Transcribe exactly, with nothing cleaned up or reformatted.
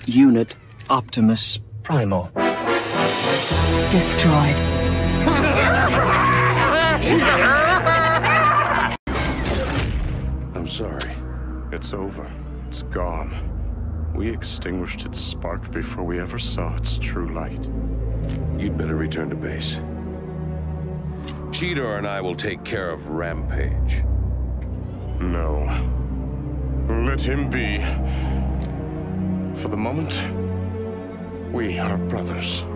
Unit Optimus Primal. Destroyed. I'm sorry. It's over. It's gone. We extinguished its spark before we ever saw its true light. You'd better return to base. Cheetor and I will take care of Rampage. No. Let him be. For the moment, we are brothers.